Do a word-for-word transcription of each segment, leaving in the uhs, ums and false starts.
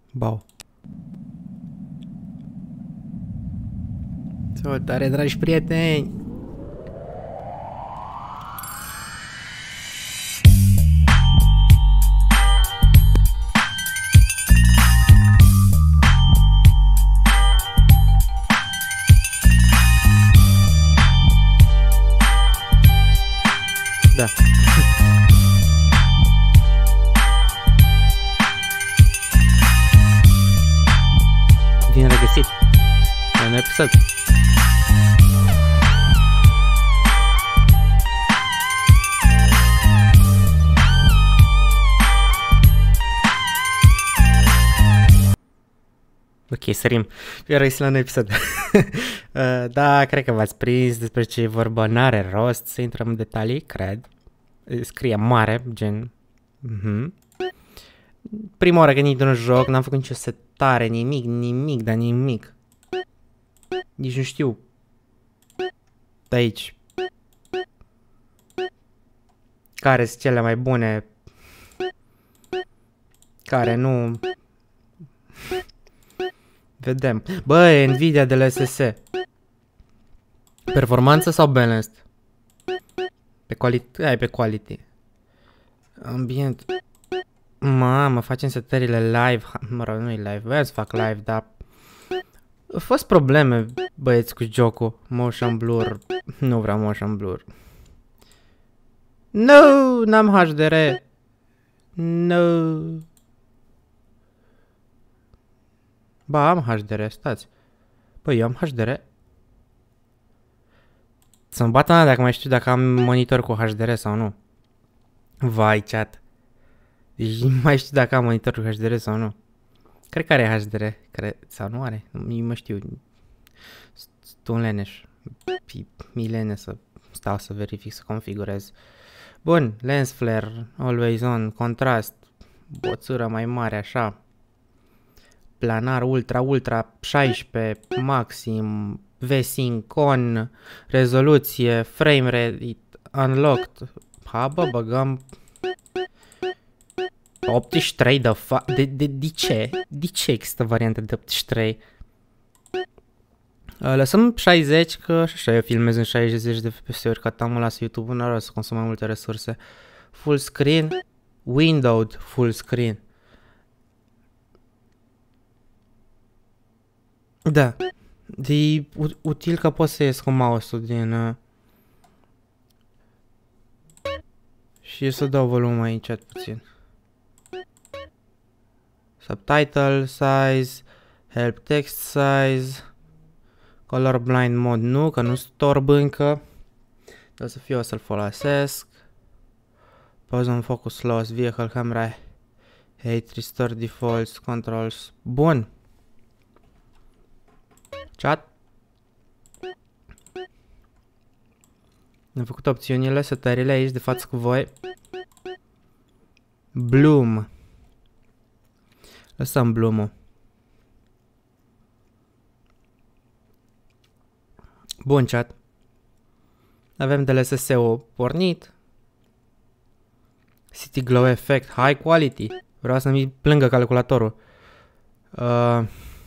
Bau. Salutare, dragi prieteni! Da. Bine regăsit la un episod. Ok, sărim. Bine regăsit la un episod. uh, da, cred că v-ați prins despre ce e vorba. N-are rost să intrăm în detalii, cred. Scrie mare, gen... Uh-huh. Prima oară când intru în joc, n-am făcut nicio setare, nimic, nimic, dar nimic. Nici nu știu. De aici. Care sunt cele mai bune? Care nu? Vedem. Bă, Nvidia de la S S. Performanță sau balanced? Pe quality. Hai pe quality. Ambient. Mamă, facem setările live. Mă rog, nu e live. Vreau să fac live, dar... Au fost probleme, băieți, cu jocul. Motion blur. Nu vreau motion blur. No, n-am H D R. No. Ba, am H D R, stați. Păi, eu am H D R. Să-mi bată mea dacă mai știu dacă am monitor cu H D R sau nu. Vai, chat. Deci nu mai știu dacă am monitor cu H D R sau nu. Cred că are H D R. Cred, sau nu are. Nu mă știu. Sunt un leneș. Milene să stau să verific, să configurez. Bun. Lens flare. Always on. Contrast. Boțură mai mare, așa. Planar, ultra, ultra, șaisprezece, maxim, V-Sync on, rezoluție, frame rate, unlocked. Ha, bă, băgăm... optzeci și trei de fa... De, de, de ce? De ce există variante de optzeci și trei? Lăsăm șaizeci, că și așa eu filmez în șaizeci de F P S-uri, că am las YouTube-ul, n-ar rost să consum mai multe resurse. Full screen, windowed full screen. Da, e util că poți să ies cu mouse-ul din... Uh... Și să dau volumul aici puțin. Subtitle size, help text size, colorblind mode nu, că nu storb încă. Dar să fiu o să-l folosesc. Pause on focus loss, vehicle camera, hate, restore defaults, controls. Bun. Chat. Am făcut opțiunile, setările aici de față cu voi. Bloom. Lăsăm bloom-ul. Bun, chat. Avem de la S S-ul pornit. City Glow Effect, High Quality. Vreau să mi plângă calculatorul. Uh,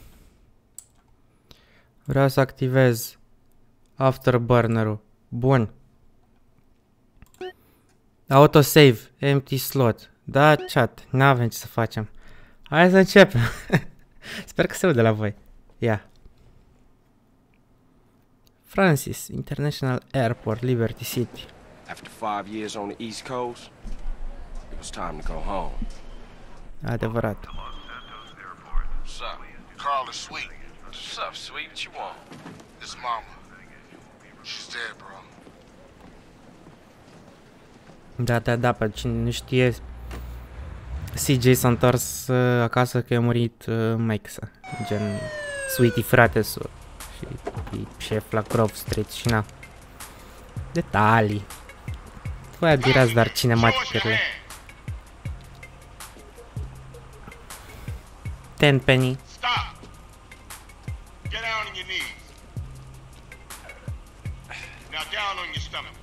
vreau să activez Afterburner-ul. Bun. Autosave, empty slot. Da, chat, n-avem ce să facem. Hai să începem. Sper că se aude la voi. Ia. Francis International Airport, Liberty City. After five years on the East Coast, it was time to go home. Adevărat. What's up? Carl is sweet. What's up, sweet? What you want? This mama. She's dead, bro. Da, da, da, pe cine nu știe, C J s-a întors uh, acasă că a murit uh, maică-sa. Gen, Sweetie frate-su. Și e șef la Grove Street și na. Detalii. Voi admirați doar cinematicurile. Ten penny. Stop! Get down on your knees. Now down on your stomach.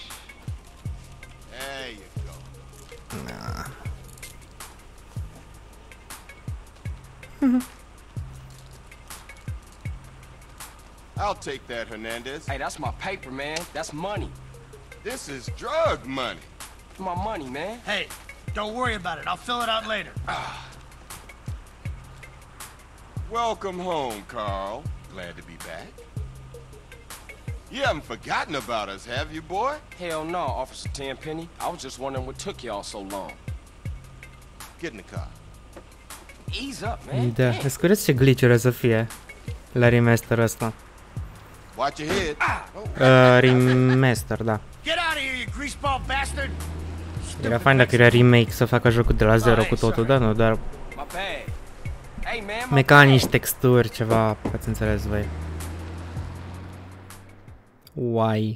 There you go. Nah. I'll take that, Hernandez. Hey, that's my paper, man. That's money. This is drug money. My money, man. Hey, don't worry about it. I'll fill it out later. Welcome home, Carl. Glad to be back. You haven't forgotten about us, have you, boy? Hell no, Officer Tenpenny. I was just wondering what took y'all so long. Get in the car. Ease up, man. Da, îți curios ce glitch-uri o să fie la remasterul ăsta. Watch your head. Uh, remaster, da. Get out of here, you greaseball bastard! Era fain dacă era remake să facă jocul de la zero cu totul, da, nu, doar My bad. Hey, man, my mecanici, texturi, ceva, ați înțeles voi. Why?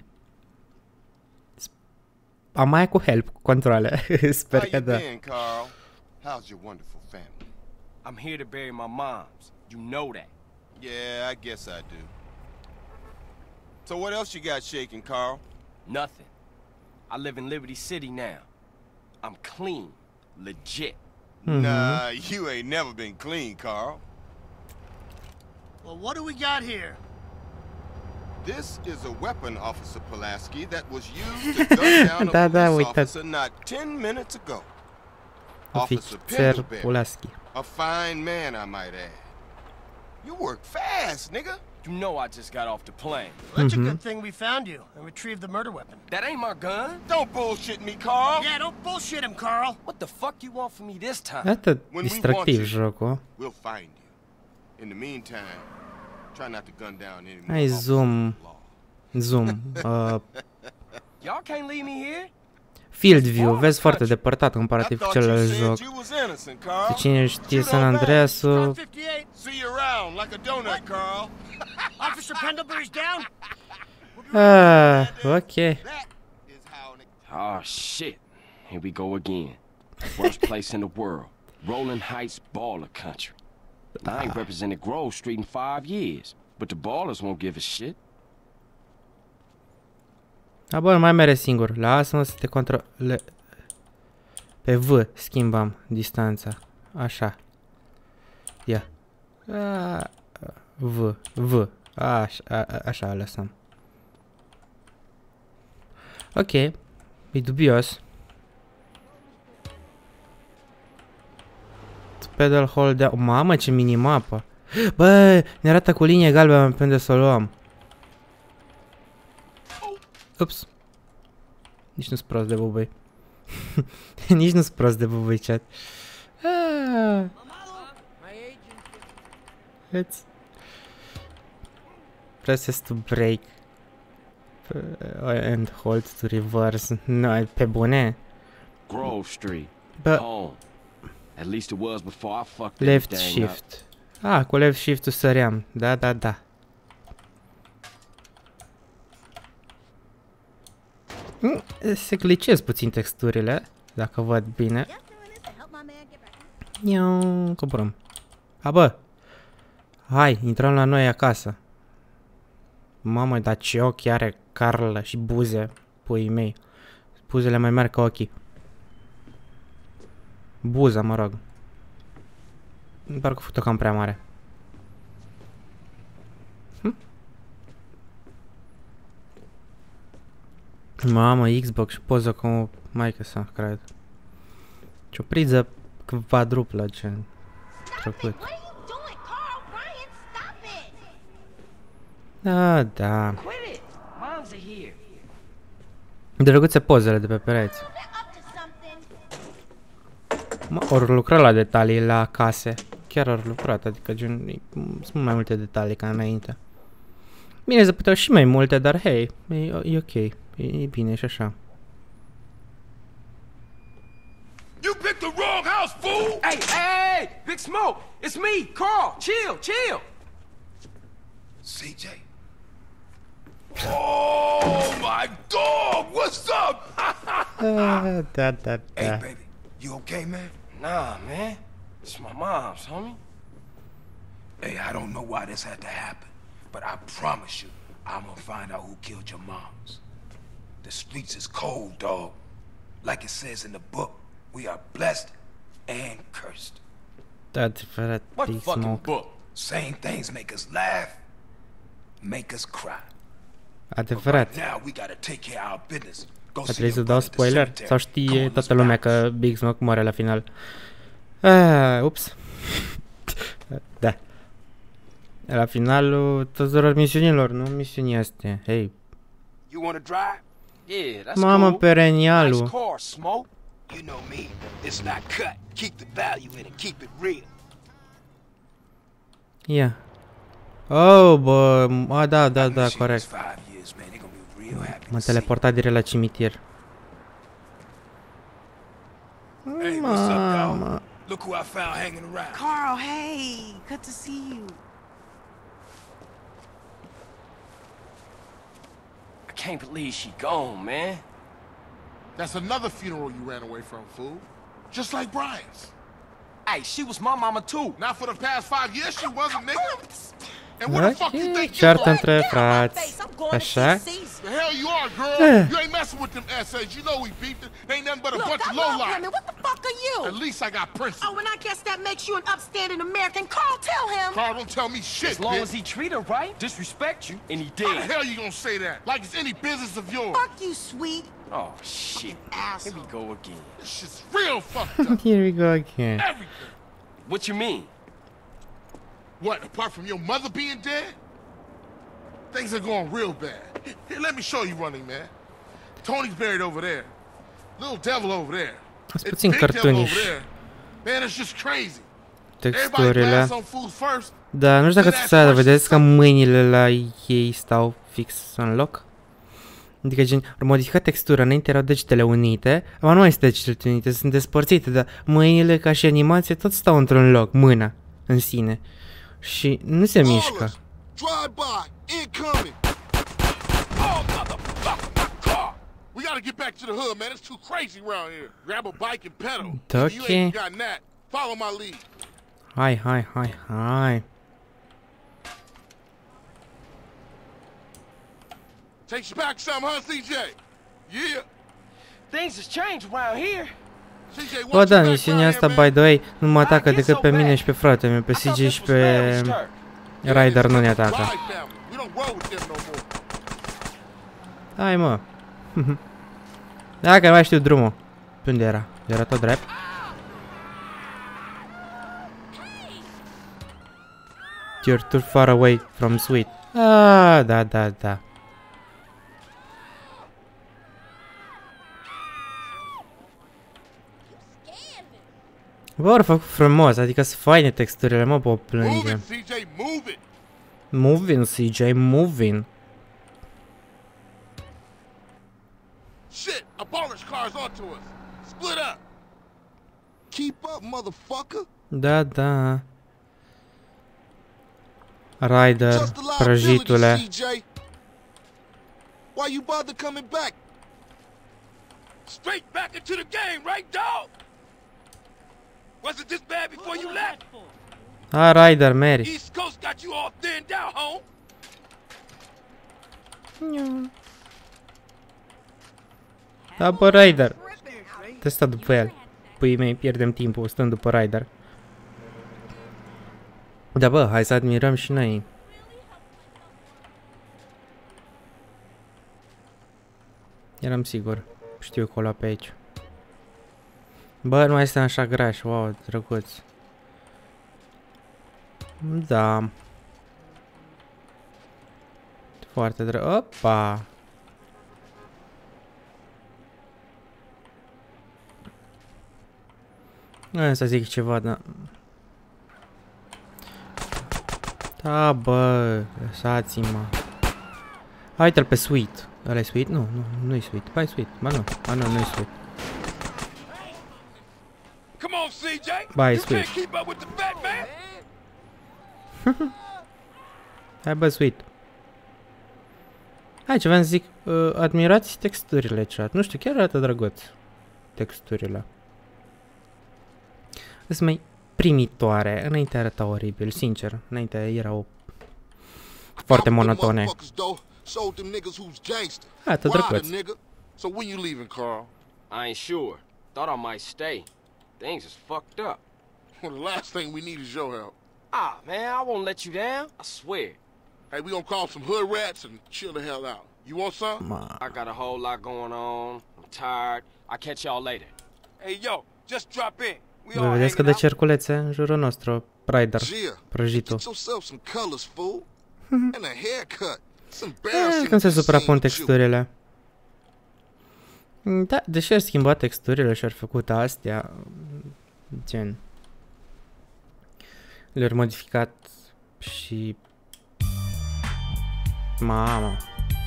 Am mai cu help, cu controle. Sper How că you da. been, Carl? How's your wonderful family? I'm here to bury my moms. You know that. Yeah, I guess I do. So what else you got shaking, Carl? Nothing. I live in Liberty City now. I'm clean. Legit. Nah, you ain't never been clean, Carl. Well, what do we got here? This is a weapon, Officer Pulaski, that was used to gun down a Da, da, police uitați. officer not ten minutes ago. Officer Ofițer Pendlebury, Pulaski. a fine man, I might add. You work fast, nigga. You know I just got off the plane. Well, that's a good thing we found you and retrieved the murder weapon. That ain't my gun. Don't bullshit me, Carl. Yeah, don't bullshit him, Carl. What the fuck you want from me this time? Atât When we distractiv want you. jocul. We'll find you. In the meantime, try not to gun down any more Hai officers zoom. of law. Zoom. Uh, Y'all can't leave me here. field view. Vezi foarte depărtat comparativ I cu thought you celălalt said joc. you was innocent, Carl. Pe cine știe Shoot San on back. Andreasul. fifty-eight. See you around like a donut, Carl. Officer Pendlebury's down. Ah, ok. That is how an Oh shit. Here we go again. Worst place in the world. Rolling Heights baller country. I ain't represented Grove Street in five years, but the ballers won't give a shit. A, bă, nu mai mere singur. Lasă-mă să te controle... Pe V schimbam distanța. Așa. Ia. A, V. V. Așa, a, așa lăsăm. Ok. E dubios. Pedal hold down. Mamă, ce minimapă. Bă, ne arată cu linie galbenă pe unde să o luăm. Ups. Nici nu-s prost de bubăi. Nici nu-s prost de bubăi, chat. Ah. It's... Presses to break. And hold to reverse. No, pe bune. Grove Street. Bă, Home. At least it was before I fucked left everything up. shift. Ah, cu left shift-ul săream. Da, da, da. Mm, se glicez puțin texturile, dacă văd bine. Iau, coborăm. A, bă! Hai, intrăm la noi acasă. Mamă, dar ce ochi are Carl și buze, puii mei. Buzele mai mari ca ochii. Buza, mă rog. Parcă a făcut-o cam prea mare. Hm? Mamă, Xbox și poză cu maică sa, cred. Ce-o priză quadruplă, gen. Trecut. Da, da. Quit it. Moms are here. Drăguțe pozele de pe pereți. Mă, ori lucra la detalii la case. Chiar ori lucrat, adică gen, sunt mai multe detalii ca înainte. Bine, se puteau și mai multe, dar hei, e, e ok. E, e bine și așa. You picked the wrong house, fool! Hey, hey, hey, Big Smoke. It's me, Carl. Chill, chill. C J. Oh my dog! What's up? Da, da, da, Hey, da. baby, you okay, man? Nah, man. It's my mom's, homie. Hey, I don't know why this had to happen, but I promise you, I'm gonna find out who killed your moms. The streets is cold, dog. Like it says in the book, we are blessed and cursed. Adevărat, What Big fucking Smoke. book? Same things make us laugh, make us cry. Adevărat. Now we gotta take care of our business. Go A see trebuit să your dau brother at the spoiler? cemetery. Sau Come știe on, let's toată lumea bounce. că Big Smoke moare la final? Ah, ups. Da. La finalul tuturor misiunilor, nu misiunii astea. Hei, You wanna drive? Yeah, that's mamă, cool. perenialul. Nice car, Smoke. You know me. It's not cut. Keep the value in it. Keep it real. Ia. Oh, bă, a, da, da, da, corect. Five years, man. They're gonna be real happy. M-am teleportat direct la cimitir. Hey, what's up, dog? Mamă. Look who I found hanging around. Carl, hey, good to see you. I can't believe she gone, man. That's another funeral you ran away from, fool. Just like Brian's. Hey, she was my mama too. Not for the past five years, she wasn't, nigga. And where the fuck you Ok, think you ceartă are? între frați. Așa? The hell you are, girl? You ain't messing with them S As. You know we beat them. They ain't nothing but a Look, bunch I of love lowlife. women. What the fuck are you? At least I got principles. Oh, and I guess that makes you an upstanding American. Carl, tell him. Carl, don't tell me shit, As long bitch. as he treat her right, disrespect you, and he How the did. hell you gonna say that? Like it's any business of yours. Fuck you, sweet. Oh shit. Asshole. Here we go again. This shit's real fucked up. Here we go again. Everything. What you mean? What, apart from your mother being dead? Things are going real bad. Here, let me show you running, man. Tony's buried over there. Little devil over there. Sunt It's puțin big devil cartoonish over there. Man, it's just crazy. Everybody texturile. blasts on fools first. Da, nu știu dacă ți să vedeți că mâinile la ei stau fix în loc. Adică gen, au modificat textura, înainte erau degetele unite, acum nu mai sunt degetele unite, sunt despărțite, dar mâinile ca și animație tot stau într-un loc, mâna în sine. Și nu se mișcă. Drive-by, incoming. Oh, motherfucker, my car. We gotta get back to the hood, man. It's too crazy around here. Grab a bike and pedal. Da, If you ok. ain't gotten that, follow my lead. Hai, hai, hai, hai. Takes you back some, huh, C J? Yeah. Things has changed around here. C J, Bă, watch da, your back misiunea around asta, here, man. by the way, nu mă atacă decât pe mine și pe fratele meu, pe I C thought J this și was family pe stir. Ryder nu ne atacă. Ride family. We don't roll with them no more. Hai, mă. Dacă nu mai știu drumul. Pe unde era? Era tot drept? You're too far away from sweet. Ah, da, da, da. Bă, ori făcut frumos, adică sunt faine texturile, mă pot Move plânge. it, C J, move it. Moving, C J, moving. Shit, a baller's car's onto us. Split up. Keep up, motherfucker. Da, da. Ryder, Just a liability, prăjitule. C J. Why you bother coming back? Straight back into the game, right, dog? Wasn't this bad before you left? Ah, Ryder, Mary. East Coast got you all thinned out, home. Da, bă, Ryder. Te sta după el. Păi mei, pierdem timpul stând după Ryder. Da, bă, hai să admirăm și noi. Eram sigur. Știu că o lua pe aici. Bă, nu mai este așa graș. Wow, drăguț. Da. Foarte drăguț. Opa! Nu să zic ceva, da. Da, bă, lăsați-mă. Uite-l pe Sweet. Ăla e Sweet? Nu, nu, nu-i Sweet. Ba, e Sweet. Ba, nu. Ba, nu, nu-i Sweet. Come on, C J. Ba, e You Sweet. can't keep up with the fat man. Hai, bă, Sweet. Hai, ce v-am zic. Uh, admirați texturile, chat. Nu știu, chiar arată drăguț. Texturile. Sunt mai primitoare. Înainte arăta oribil, sincer. Înainte erau foarte monotone. Arată drăguț. So when you leaving, Carl? I ain't sure. Thought I might stay. Things is fucked up. Well, the last thing we need is your help. Ah, man, I won't let you down. I swear. Hey, we gonna call some hood rats and chill the hell out. You want some? Ma. I got a whole lot going on. I'm tired. I'll catch y'all later. Hey, yo, just drop in. We Voi all vedeți că hanging de out. cerculețe în jurul nostru. Ryder, Gia, prăjitul. get yourself some colors, fool. And a haircut. It's embarrassing. Eh, când se to be suprapun seen with you. texturile. Da, deși ar schimba texturile și ar făcut astea, gen, le-ar modificat și... Mamă.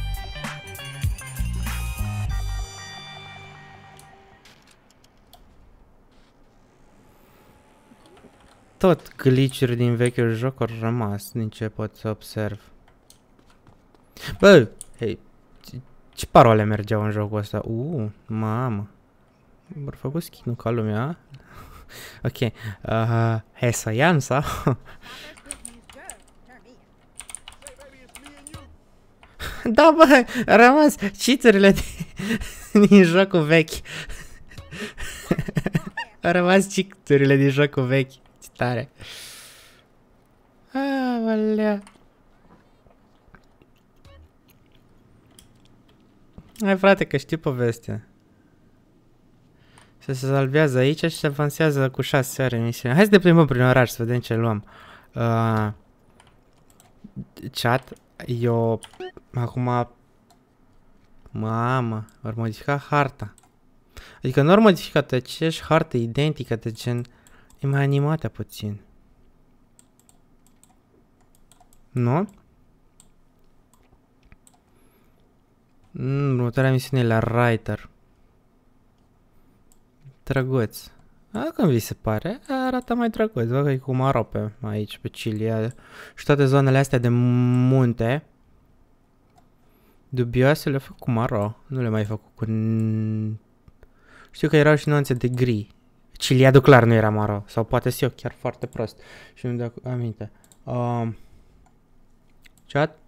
Tot glitch-uri din vechiul joc au rămas, din ce pot să observ. Bă, hei, ce, ce parole mergeau în jocul ăsta? Uuu, mamă. M-au făcut skin-ul ca lumea. Ok, uh, hai să iau sau? Da, bă, au rămas cheat-urile din, din jocul vechi. Au rămas cheat-urile din jocul vechi. Ce tare. Aolea. Hai, frate, că știi povestea. Se salvează aici și se avansează cu șase ore misiune. Hai să ne plimbăm prin oraș să vedem ce luăm. Uh, chat, eu acum... Mamă, ori modifica harta. Adică nu ori modificat aceeași hartă identică de gen... E mai animată puțin. Nu? Mm, următoarea misiune e la Writer. Drăguț. A, cum vi se pare? Arată mai drăguț. Văd că e cu maro pe aici, pe Cilia. Și toate zonele astea de munte dubioase le fac cu maro. Nu le mai fac cu... Știu că erau și nuanțe de gri. Ciliadul clar nu era maro. Sau poate să eu chiar foarte prost. Și nu-mi dau aminte. Um, chat?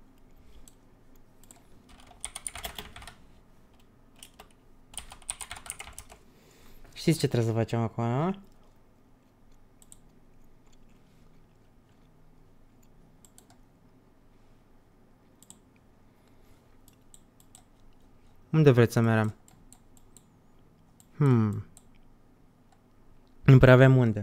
Știți ce trebuie să facem acum, nu? Unde vreți să merem? Hmm. Nu prea avem unde.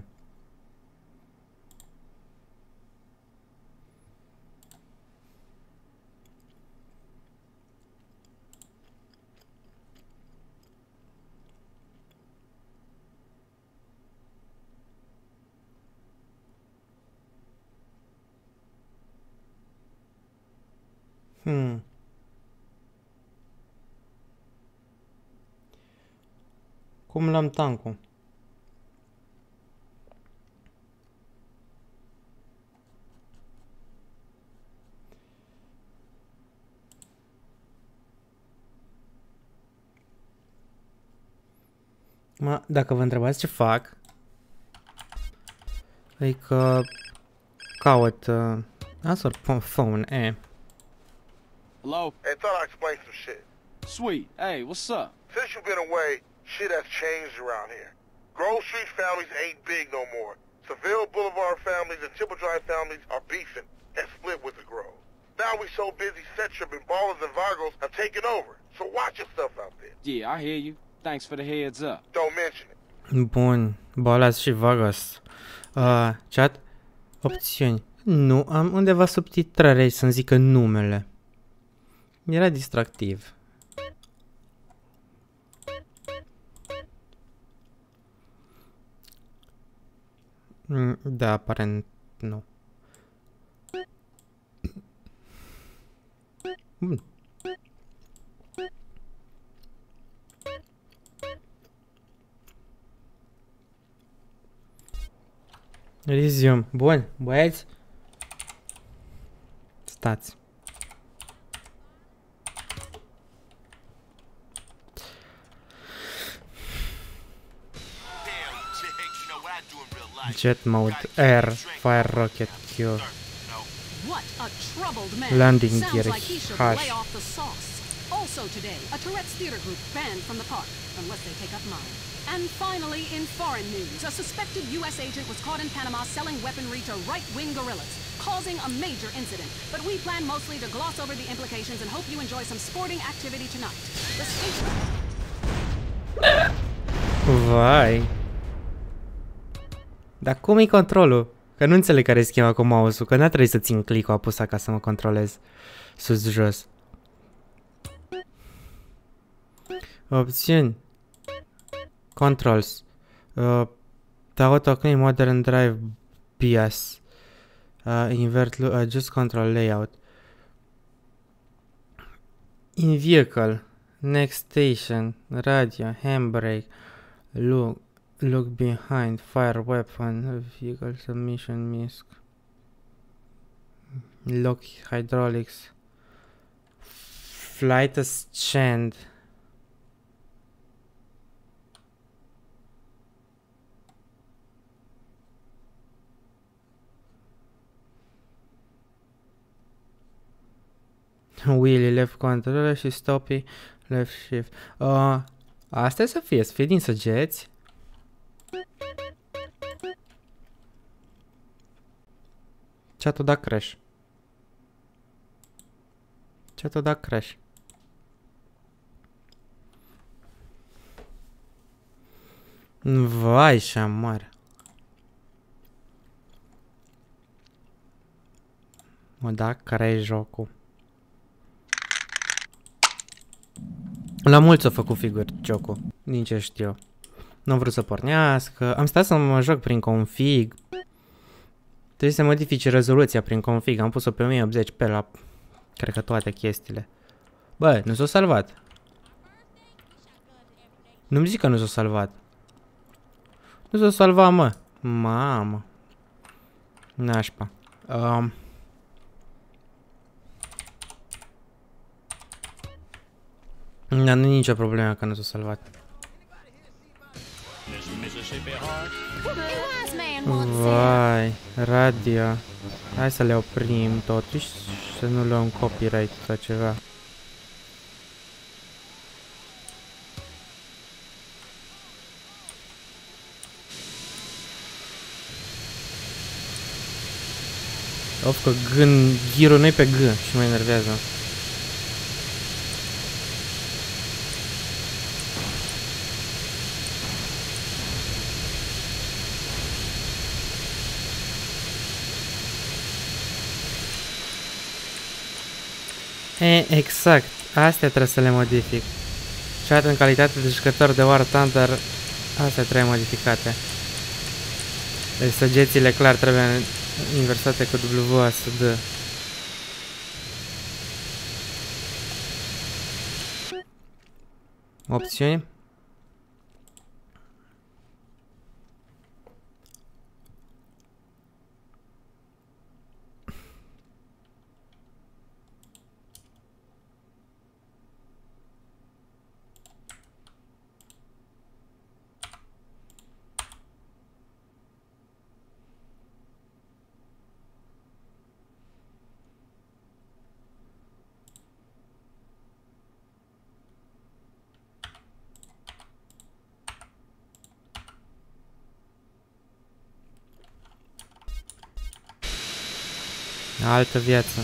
Hmm. Cum luăm tancul? Ma, dacă vă întrebați ce fac, adică caut uh, answer phone, eh. Hello? Hey, thought I'd explain some shit. Sweet. Hey, what's up? Since you've been away, shit has changed around here. Grove Street families ain't big no more. Seville Boulevard families and Tipple Drive families are beefing and split with the Grove. Now we so busy, set tripping, ballers and Vargos have taken over. So watch yourself out there. Yeah, I hear you. Thanks for the heads up. Don't mention it. Bun, Bolas și Vagos. Uh, chat, opțiuni. Nu, am undeva subtitrare aici să-mi zică numele. Era distractiv. Mm, da, aparent nu. Bun. Resume. Bun, băieți. Stați. Jet mode, air, fire rocket, Q. Landing gear, H. Also today, a Tourette's theater group banned from the park, unless they take up mine. And finally, in foreign news, a suspected U S agent was caught in Panama selling weaponry to right-wing guerrillas, causing a major incident. But we plan mostly to gloss over the implications and hope you enjoy some sporting activity tonight. The skate... Vai. Dar cum e controlul? Că nu înțeleg care e schema cu mouse-ul, că n-a trebuit să țin click-ul apusat ca să mă controlez sus-jos. Opțiuni. Controls. Uh, Auto-clean, modern drive, B I S. Uh, invert, adjust control layout. In vehicle. Next station. Radio. Handbrake. Look. Look behind. Fire weapon. Vehicle submission misc. Lock hydraulics. Flight ascend. Wheelie, left controller și stoppie, left shift. Uh, asta e să fie, să fie din săgeți. Ce-a dat crash? Ce-a dat crash? Vai, șamar. Mă, da, care e jocul? La mulți au făcut figuri jocul, din ce știu. Nu am vrut să pornească, am stat să mă joc prin config. Trebuie să modifice rezoluția prin config, am pus-o pe o mie optzeci p la, cred că toate chestiile. Bă, nu s-a salvat. Nu-mi zic că nu s-a salvat. Nu s-a salvat, mă. Mamă. Nașpa. Um. Dar nu e nicio problemă că nu s-a salvat. Vai, radio. Hai să le oprim totuși, să nu luăm copyright sau ceva. Of că gând, ghirul nu-i pe G și mă enervează. E, exact. Astea trebuie să le modific. Și atât în calitate de jucător de War Thunder, astea trebuie modificate. Deci săgețile clar trebuie inversate cu W A S D. Opțiuni. Altă viață.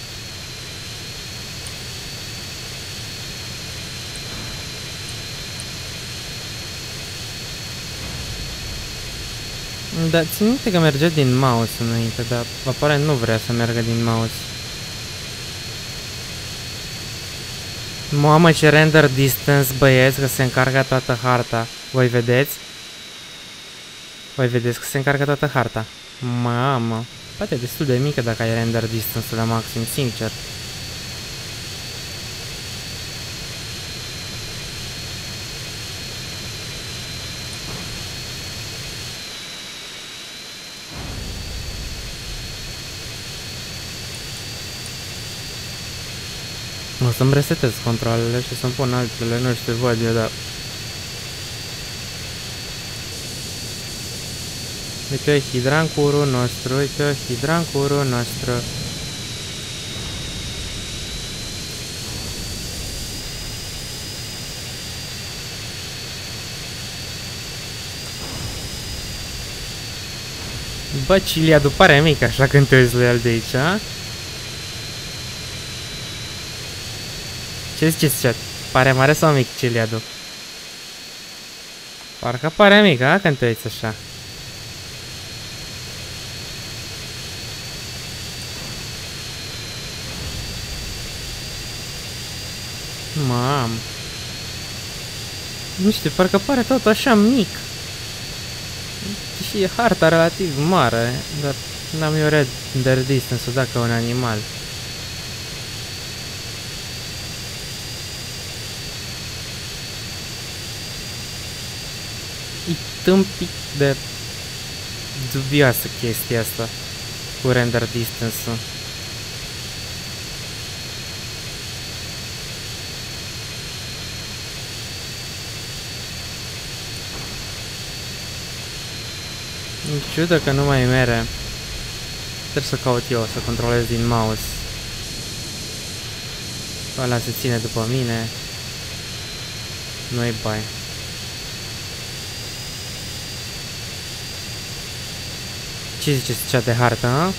Da, țin minte că mergea din mouse înainte, dar aparent nu vrea să meargă din mouse. Mamă, ce render distance, băieți, că se încarcă toată harta. Voi vedeți? Voi vedeți că se încarcă toată harta. Mamă. Poate e destul de mică dacă ai render distance la maxim, sincer. O să-mi resetez controlele și să-mi pun altele, nu știu, văd eu, dar... Uite o hidrancurul nostru, uite o hidrancurul nostru. Bă, Ciliadu pare mic așa când te uiți la el de aici, a? Ce ziceți, chat? Pare mare sau mic Ciliadu? Parcă pare mic, a? Când te uiți așa. Mam. Nu știu, parcă pare tot așa mic. Și e harta relativ mare, dar n-am eu render distance-ul dacă un animal. E tâmpit de dubioasă chestia asta cu render distance-ul. În ciudă că nu mai mere. Trebuie să caut eu, să controlez din mouse. Ăla se ține după mine. Nu-i bai. Ce ziceți cea de hartă, a?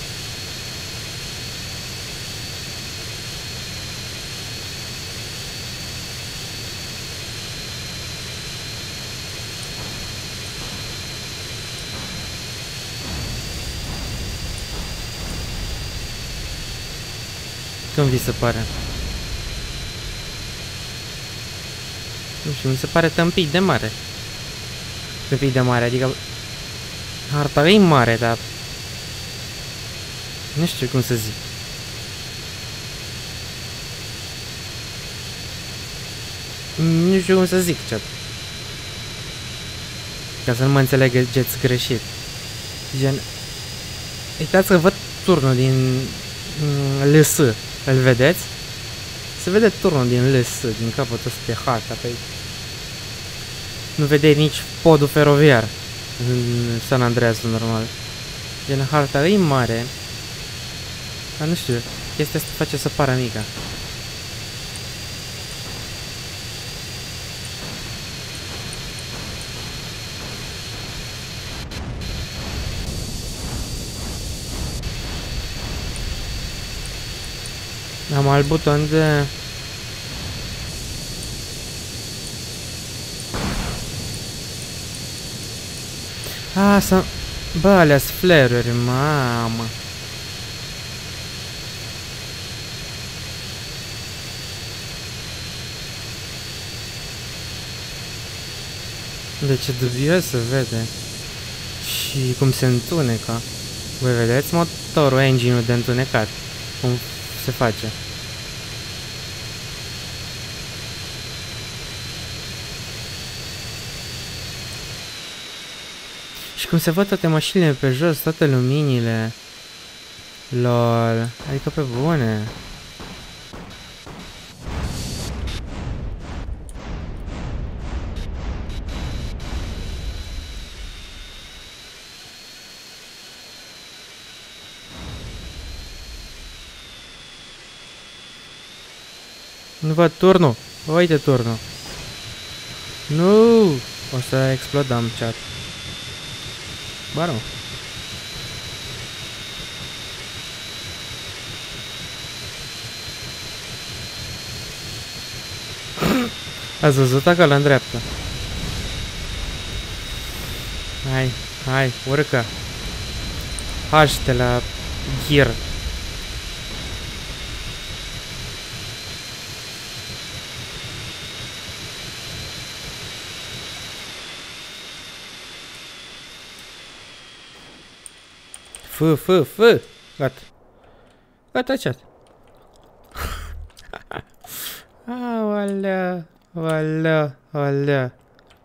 Cum vi se pare? Nu știu, mi se pare tâmpit de mare. Tâmpit de mare, adică harta e mare, dar nu știu cum să zic. Nu știu cum să zic, chat. Ca să nu mă înțelegeți greșit. Gen, uitați că văd turnul din L S. Îl vedeți? Se vede turnul din L S, din capătul ăsta de harta pe aici. Nu vedeți nici podul feroviar în San Andreas normal. Gen, harta e mare. Dar nu știu, chestia asta face să pară mică. Am alt buton de... A, să... Bă, alea-s flare-uri, mamă. De ce dubios se vede. Și cum se întunecă. Voi vedeți motorul, engine-ul de întunecat. Cum se face. Și cum se văd toate mașinile pe jos, toate luminile. Lol. Adică pe bune. Nu văd turnul. Uite turnul. Nu! O să explodăm, chat. Ba nu. Ați văzut acolo în dreapta? Hai, hai, urcă. Haște la gear. Fă, fă, fă! Gata. Gata, chat. Aolea, aolea, aolea.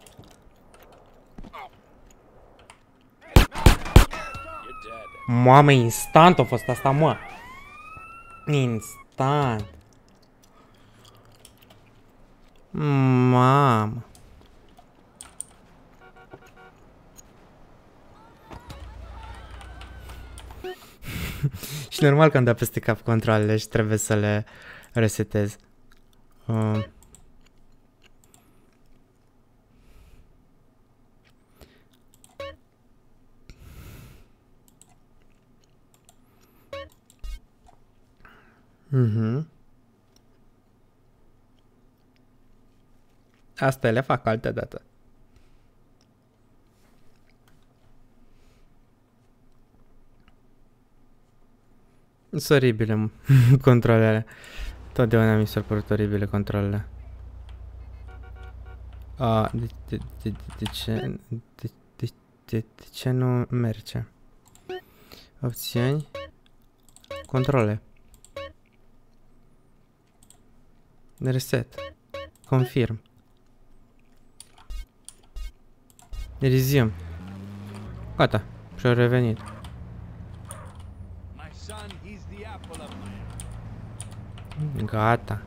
Mamă, instant a fost asta, mă. Instant. Mamă. Și normal că am dat peste cap controlele și trebuie să le resetez. Uh. Mhm. Asta le fac altă dată. Sunt oribile controlele. Totdeauna mi s-au părut oribile controlele. A, de, de, de, de ce... De, de, de, de ce nu merge? Opțiuni. Controle. Reset. Confirm. Resume. Gata. Și-au revenit. Gata.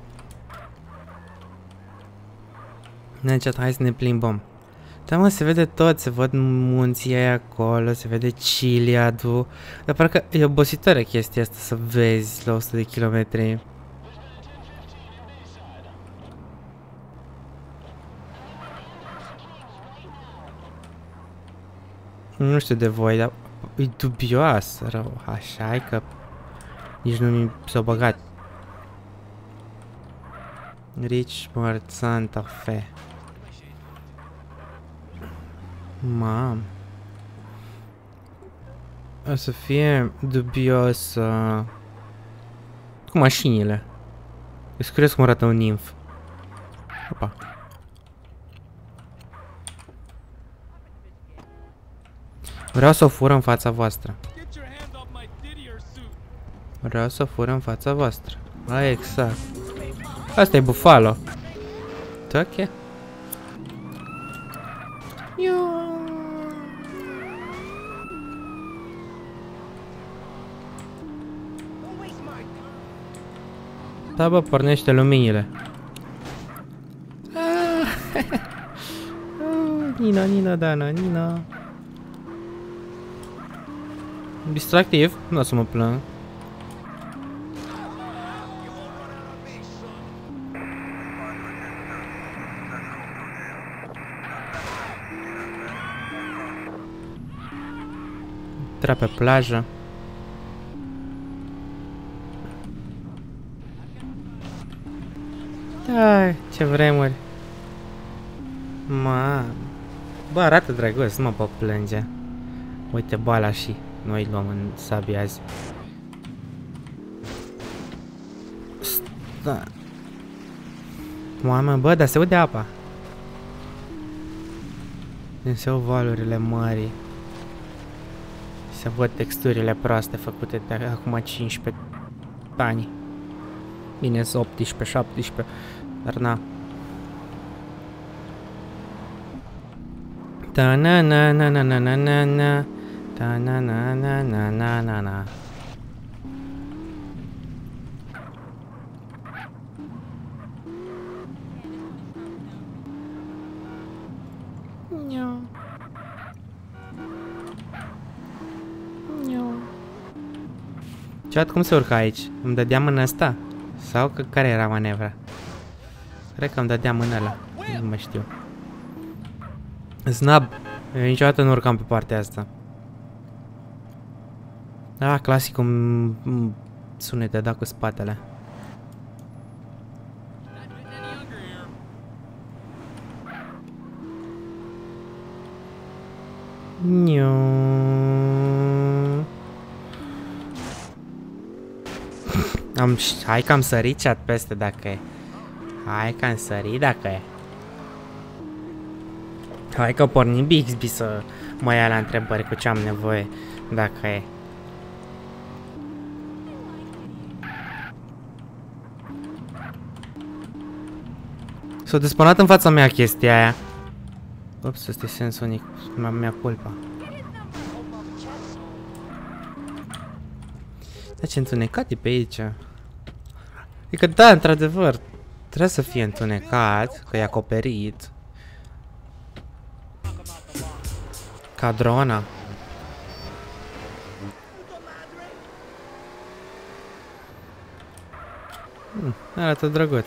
Neaceat, hai să ne plimbăm. Da, mă, se vede tot, se văd munții aia acolo, se vede Chiliadul. Dar parcă e obositoare chestia asta să vezi la o sută de kilometri. Nu știu de voi, dar e dubios rău, așa e că nici nu mi s-a băgat. Richmond Santa Fe. Mam. O să fie dubios uh, cu mașinile. Îți curios cum arată un nimf. Opa. Vreau să o fur în fața voastră. Vreau să o fur în fața voastră. A, exact. Asta e Buffalo. Ok. Da, bă, pornește luminile. Nina, Nina, Dana, Nina. Distractiv, nu o să mă plâng. Intra pe plajă. Da, ce vremuri. Mamă. Bă, arată drăguț, nu mă pot plânge. Uite bala și noi luăm în sabie azi. Da. Mamă, bă, dar se aude apa. Se au valurile mării. Se văd texturile proaste făcute de acum cincisprezece ani. Bine, sunt optsprezece, șaptesprezece, dar na. Ta na na na na na na na na. Ta na na na na na na na. Chat, cum se urca aici? Îmi dădeam în ăsta? Sau că care era manevra? Cred că îmi dădeam în ăla. Nu mai știu. Snap! Eu niciodată nu urcam pe partea asta. Ah, clasicul sunete, da, cu spatele. Niu. Am, hai că am sărit chat peste dacă e. Hai că am sărit dacă e. Hai că pornim Bixby să mă ia la întrebări cu ce am nevoie dacă e. S-a despanat în fața mea chestia aia. Ups, ăsta e sensonic. Mea culpa. Da, ce întunecat e pe aici. Adică da, într-adevăr, trebuie să fie întunecat, că e acoperit. Ca drona. Hmm, arată drăguț.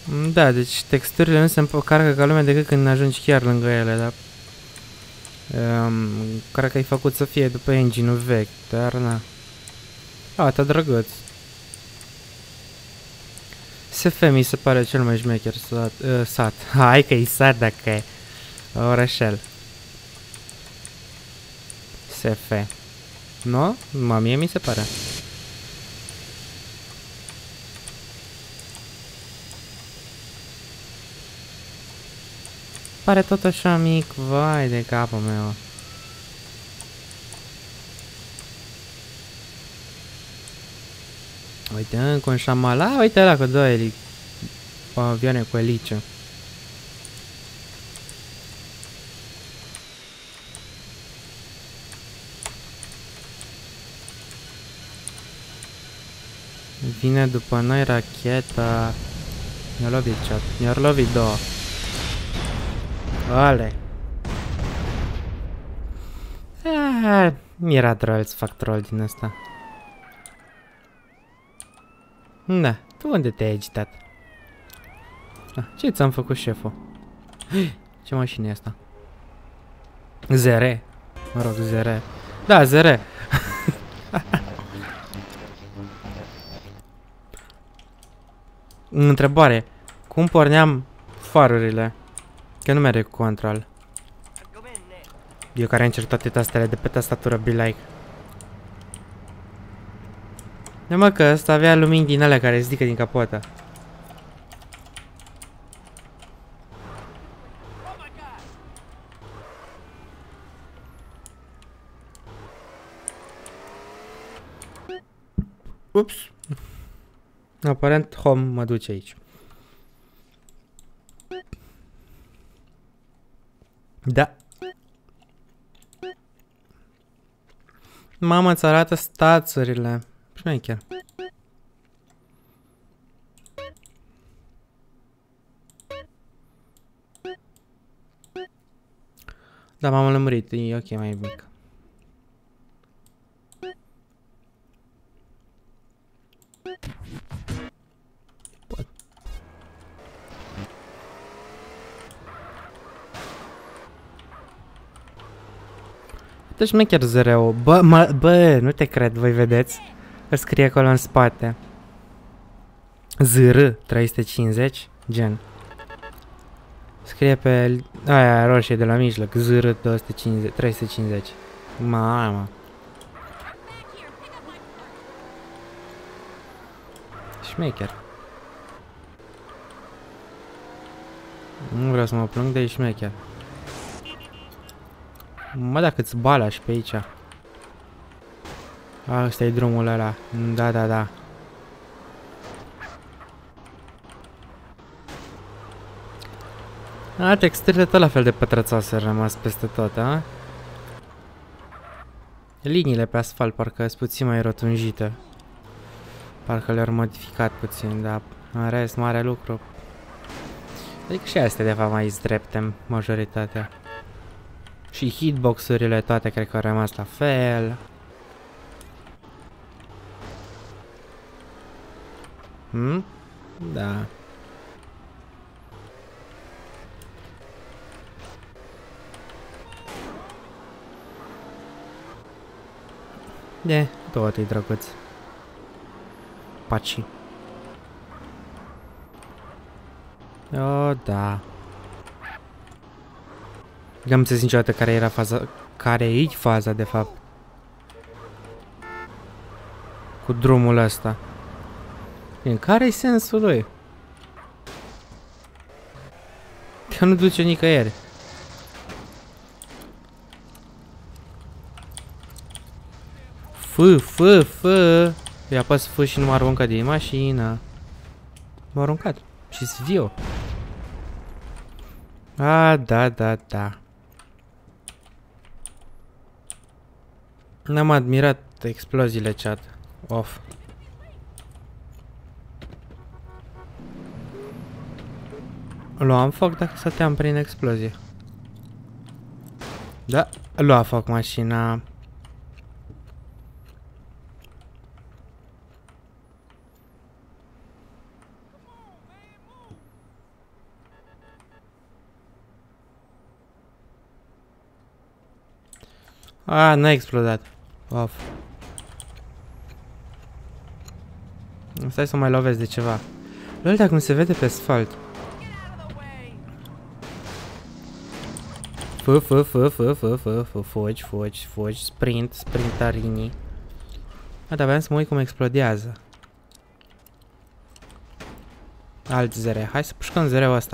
Da, deci texturile nu se încarcă ca lumea decât când ajungi chiar lângă ele, dar... Um, cred că ai făcut să fie după engine-ul vechi, dar na. Ata drăguț. S F mi se pare cel mai șmecher sat. Uh, sat. Hai că-i sat dacă e orășel. S F. Nu? Mă, mie mi se pare. Pare tot așa mic, vai de capul meu. Uite, încă un șamala, uite ăla cu două eli... avioane cu elice. Vine după noi racheta... Mi-a lovit chat, mi-a lovit două. Ale. Ah, mi-era troll să fac troll din asta. Da, tu unde te-ai agitat? Ah, ce ți-am făcut, șeful? Ce mașină e asta? Zere. Mă rog, zere. Da, zere. Întrebare. Cum porneam farurile? Că nu merge cu control. Eu care încerc toate tastele de pe tastatură, be like. Da, mă, că ăsta avea lumini din alea care zică din capotă. Ups. Aparent home mă duce aici. Da. Mama, îți arată stațurile. Șmecher. Da, m-am lămurit. E ok, mai mic. Uite șmecher zereu. Bă, mă, bă, nu te cred, voi vedeți? Îl scrie acolo în spate. Z R trei sute cincizeci, gen. Scrie pe aia roșie de la mijloc, Z R trei sute cincizeci. Mamă. Șmecher. Nu vreau să mă plâng, de șmecher. Mă, dacă îți bala și pe aici. Asta e drumul ăla. Da, da, da. A, texturile tot la fel de pătrățoase au rămas peste tot, a? Liniile pe asfalt parcă sunt puțin mai rotunjite. Parcă le-au modificat puțin, dar în rest, mare lucru. Adică și astea de fapt mai drepte, majoritatea. Și hitbox-urile toate cred că au rămas la fel. Hmm? Da. De, tot e drăguț. Paci. O, da. Nu am înțeles niciodată care era faza, care e faza de fapt. Cu drumul ăsta. În care e sensul lui? Că nu duce nicăieri. F, F, F. Îi apăs F și nu m-a aruncat din mașină. M-a aruncat. Și-s viu. A, da, da, da. N-am admirat exploziile, chat. Off. Luam foc dacă stăteam prin explozie. Da, lua foc mașina. A, n-a explodat. Of. Stai să mai lovesc de ceva. Lol, dacă nu se vede pe asfalt. Fă, fă, fă, fă, fă, fă, fă, foci, foci, foci, sprint, sprintarini. A, dar vreau să mă uit cum explodează. Alt zere. Hai să pușcăm zereul ăsta.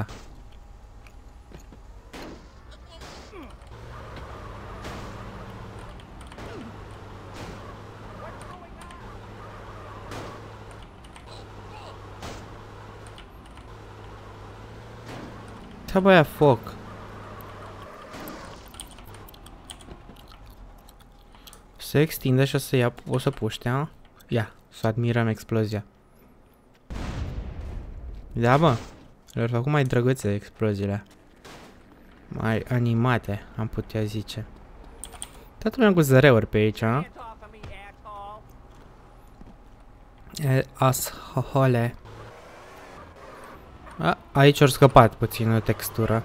Trebuie foc. Se extinde și o să ia, o să puște, a? Ia, să admirăm explozia. Da, bă. Le-au făcut mai drăguțe exploziile. Mai animate, am putea zice. Toată lumea cu zăreuri pe aici, a? E, ashole. A, aici au scăpat puțin o textură.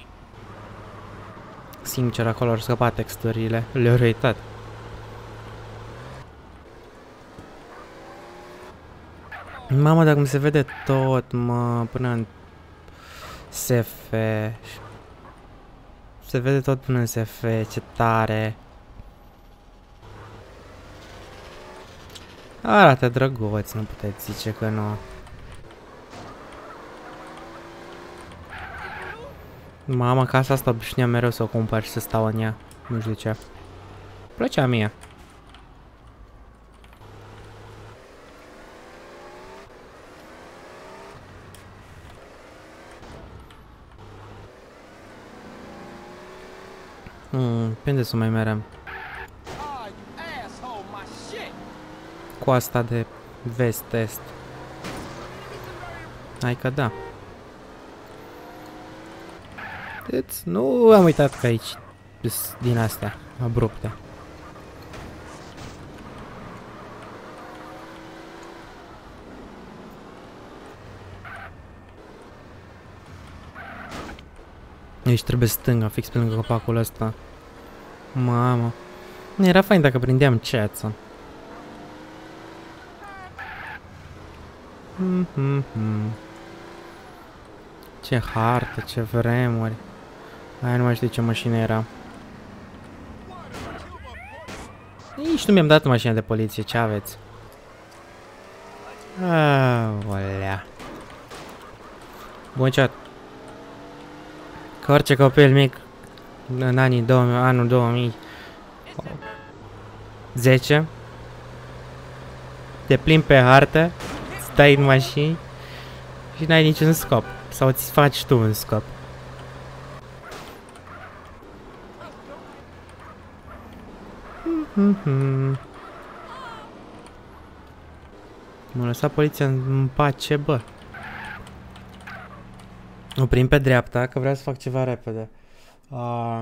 Sincer, acolo au scăpat texturile. Le-au uitat. Mamă, dacă mi se vede tot, mă, până în S F. Se vede tot până în S F, ce tare. Arată drăguț, nu puteți zice că nu. Mama, casa asta obișnuiam mereu să o cumpăr și să stau în ea. Nu știu de ce. Plăcea mie. Hmm, pe unde să mai merem? Coasta de vest-est. Hai că da. Deci, nu am uitat că aici din astea abrupte. Aici trebuie stânga, fix pe lângă copacul ăsta. Mamă. Era fain dacă prindeam ceață. Mm -hmm -hmm. Ce hartă, ce vremuri. Aia nu mai știu ce mașină era. Nici nu mi-am dat mașina de poliție, ce aveți? Aolea. Bun, chat. Că orice copil mic în anii două mii, anul două mii zece te plimbi pe hartă, stai în mașini și n-ai niciun scop. Sau îți faci tu un scop. M-a lăsat poliția în pace, bă. Oprim pe dreapta, că vreau să fac ceva repede. Uh...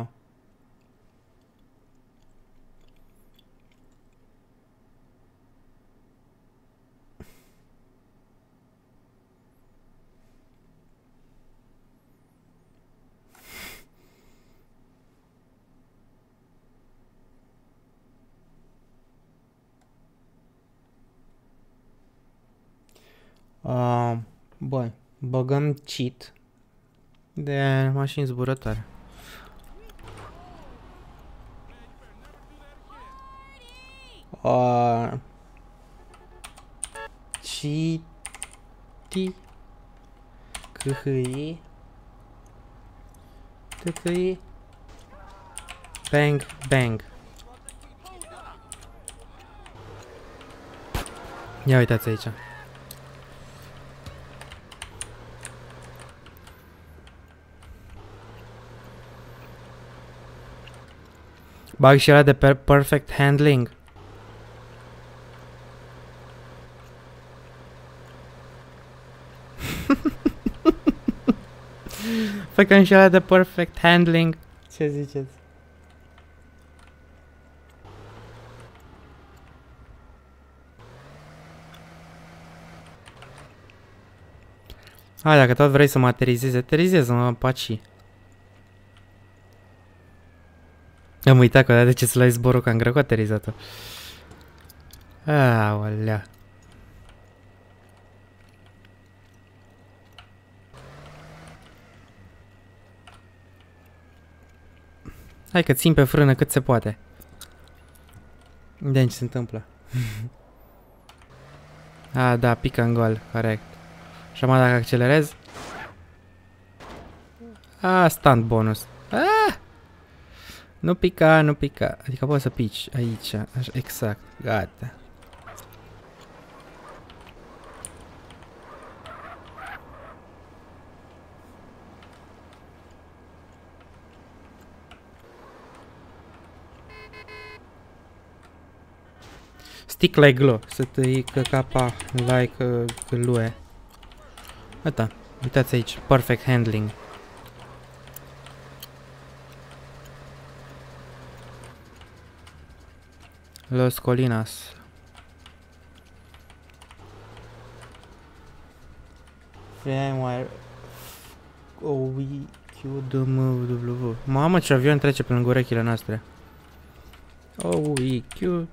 Uh, bun, băgăm cheat de mașini zburătoare. Uh, cheat câhâi câhâi bang bang. Ia uitați aici. Bag și ăla de perfect handling. Făcăm și ăla de perfect handling. Ce ziceți? Hai, dacă tot vrei să mă aterizezi, aterizezi-mă, paci. Am uitat că odată ce să luai zborul ca în grăcoaterizat-o. Aolea. Hai că țin pe frână cât se poate. Vedem ce se întâmplă. Ah, da, pică în gol, corect. Și acum dacă accelerez. Ah, stand bonus. Ah! Nu pica, nu pica. Adică poți să pici aici. Așa, exact, gata. Stick like glue. Să tăi capa like uh, glue. Uita, uitați aici. Perfect handling. Los Colinas. VMware O V Q D M W. Mamă, ce avion trece pe lângă urechile noastre. O V Q.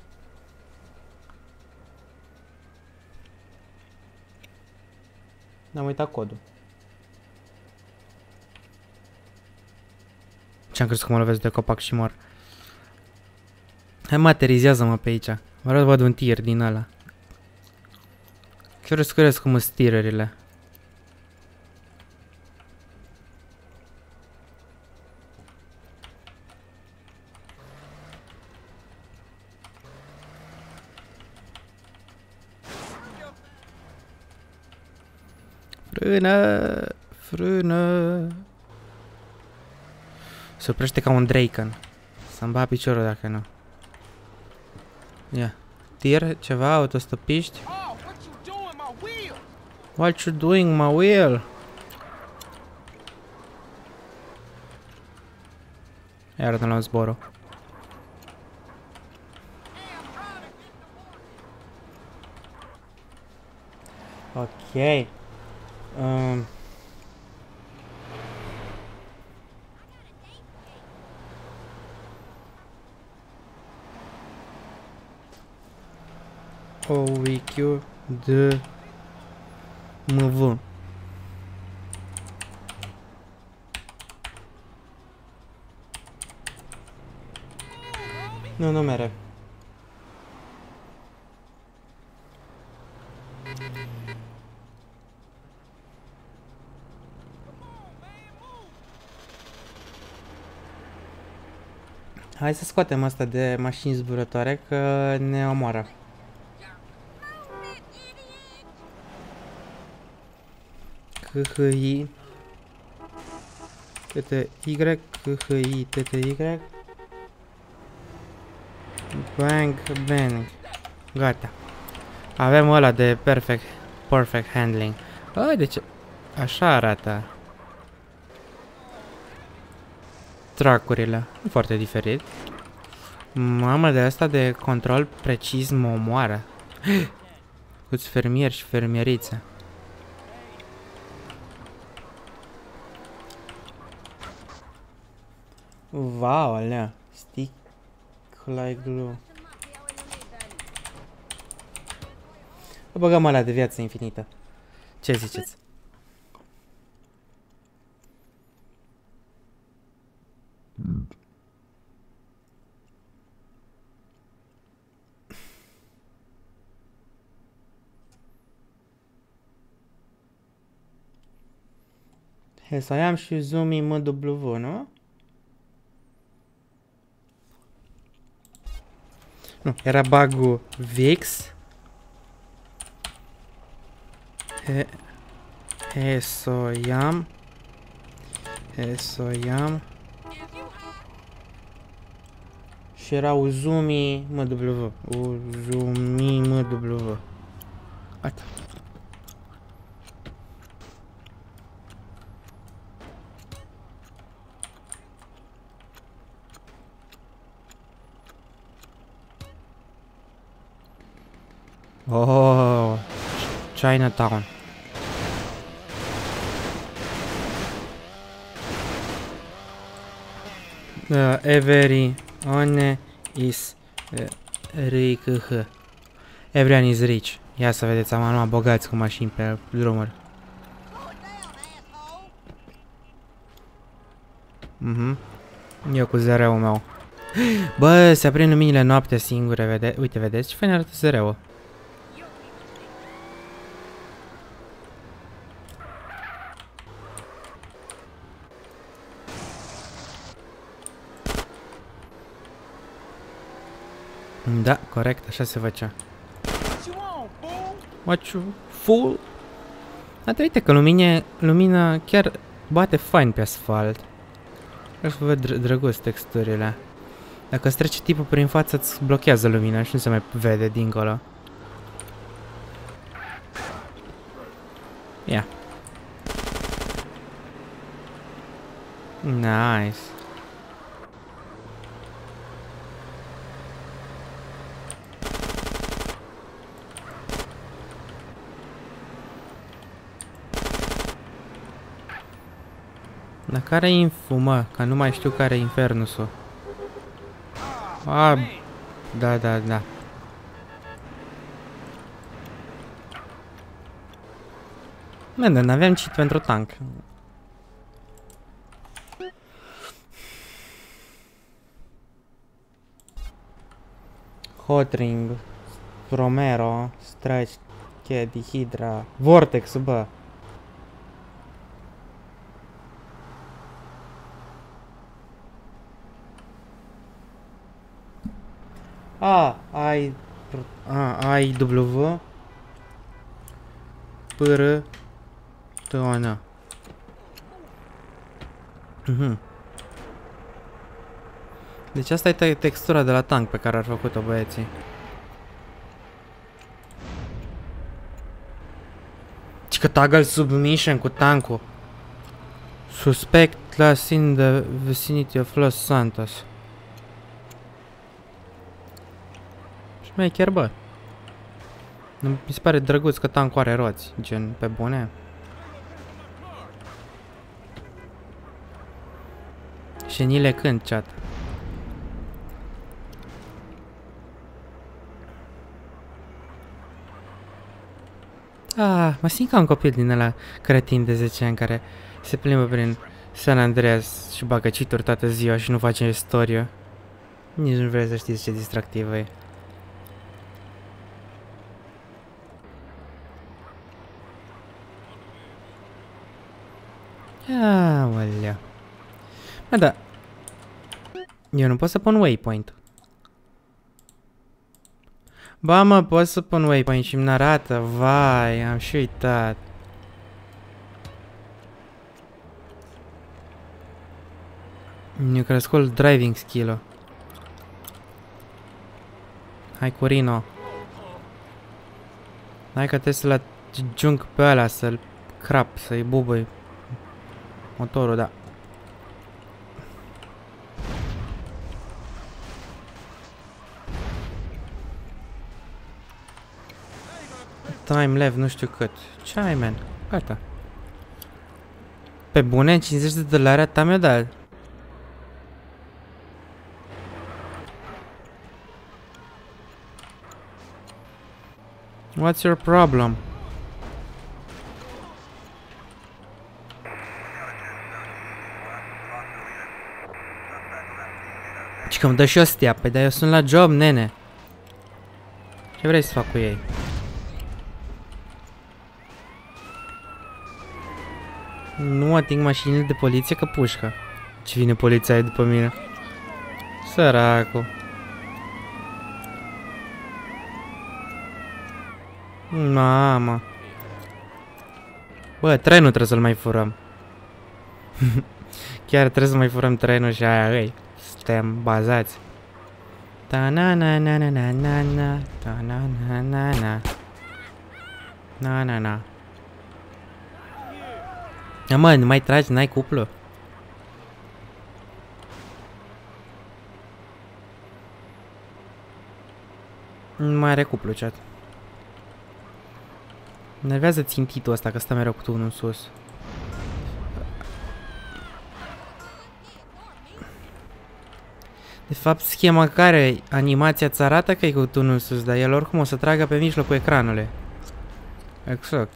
N-am uitat codul. Ce-am crezut că mă lovesc de copac și mor. Hai, materizează-mă pe aici. Vreau să văd un tir din ăla. Curios, curios cum sunt tirurile. Frână, frână. Se oprește ca un Draken. Să-mi ba piciorul dacă nu. Ia. Tir, ceva, autostopiști. What you doing, my wheel? Iar ne luăm zborul. Ok. Um. O V Q D M V. Nu, nu mereu. Hai să scoatem asta de mașini zburătoare că ne omoară. C H I T T Y C H I T T Y Bang bang. Gata. Avem ăla de perfect perfect handling. A, de ce? Așa arată. Tracurile. Nu foarte diferit. Mamă, de asta de control precis mă omoară. Cu-ți fermieri și fermierițe. Wow, alea. Stick like glue. Băgăm alea de viață infinită. Ce ziceți? He, să am și Zoomi M W, nu? Nu, era bug-ul V X. He, he, so iam. He, so iam. Și era Uzumi M W. Uzumi M W. Atât. Oh, Chinatown. Uh, every One is rich. Everyone is rich. Ia să vedeți, am luat bogați cu mașini pe drumuri. Mhm. Eu cu zereul meu. Bă, se aprind luminile noaptea singure, vede? Uite, vedeți ce fain arată zereul. Da, corect, așa se făcea. What you fool? Dar uite că lumine, lumina chiar bate fain pe asfalt. Vreau să văd drăguț texturile. Dacă îți trece tipul prin față, îți blochează lumina și nu se mai vede dincolo. Ia. Nice. Dar care-i infu, mă? Că nu mai știu care-i infernusul. A, da, da, da. Man, dar n-aveam cheat pentru tank. Hotring, Romero, Stretch, Caddy, Hydra, Vortex, bă. A, I, a, I, W, P, R, T, O, N. Mhm. Deci asta e te textura de la tank pe care ar făcut-o băieții. Cică toggle submission cu tankul. Suspect last in the vicinity of Los Santos. Și mai chiar, bă. Mi se pare drăguț că tankul are roți, gen pe bune. Și ni le cânt, chat. Ah, mă simt ca un copil din ăla cretin de zece ani care se plimbă prin San Andreas și bagă cheat-uri toată ziua și nu face istorie. Nici nu vreți să știți ce distractivă e. Aolea. Mă, da. Eu nu pot să pun waypoint. Ba, mă, pot să pun waypoint și îmi arată. Vai, am și uitat. Mi-a crescut driving skill-ul. Hai cu Rino. Hai că trebuie să-l ajung pe ăla, să-l crap, să-i bubui motorul, da. Time left, nu știu cât. Ce ai, man? Gata. Pe bune, cincizeci de dolari ta mi-o dat. What's your problem? Și că îmi dă și ostia, păi dar eu sunt la job, nene. Ce vrei să fac cu ei? Nu ating mașinile de poliție ca pușcă. Ce vine poliția aia după mine? Săracu. Mama. Bă, trenul trebuie să-l mai furăm. Chiar trebuie să mai furăm trenul și aia, ei. Suntem bazați. Ta-na-na-na-na-na-na. Ta-na-na-na-na. Na-na-na. Ja, mă, nu mai tragi, n-ai cuplu. Nu mai are cuplu, chat. Nervează țintitul ăsta, că stă mereu cu tunul în sus. De fapt, schema care animația îți arată că e cu tunul sus, dar el oricum o să tragă pe mijlocul ecranului. Exact.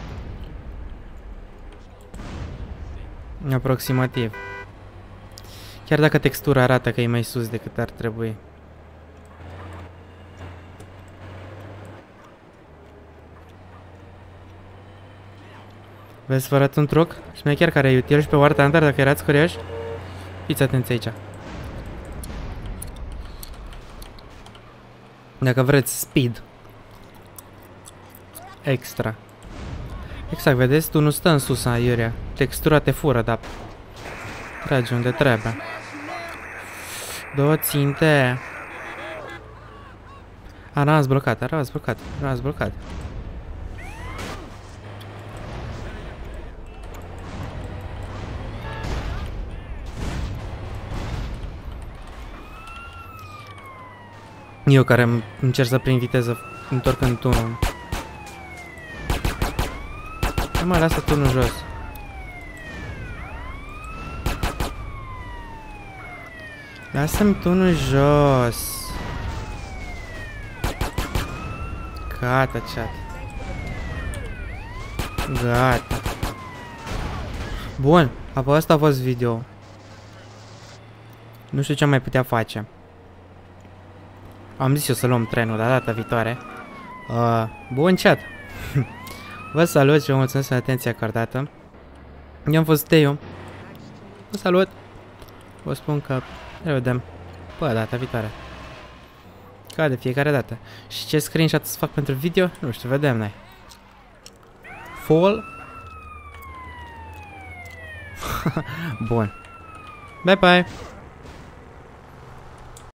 Aproximativ. Chiar dacă textura arată că e mai sus decât ar trebui. Vezi, vă arăt un truc? Șmecher care e util și pe War Thunder, dacă erați curioși. Fiți atenți aici. Dacă vreți speed extra. Exact, vedeți? Tu nu stă în sus, aiurea. Textura te fură, dar trage unde trebuie. Două ținte. A, n-ați blocat, a rămas blocat, a rămas blocat. Eu care încerc să prind viteză întorcând tunul. Nu mai lasă tunul jos. Lasă-mi tunul jos. Gata, chat. Gata. Bun, apoi asta a fost video. Nu știu ce am mai putea face. Am zis eu să luăm trenul, dar data viitoare. Uh, bun chat. Vă salut și vă mulțumesc pentru atenția acordată. Eu am fost Teo. Vă salut. Vă spun că ne vedem pe data viitoare. Ca de fiecare dată. Și ce screenshot să fac pentru video? Nu știu, vedem noi. Fall. Bun. Bye bye.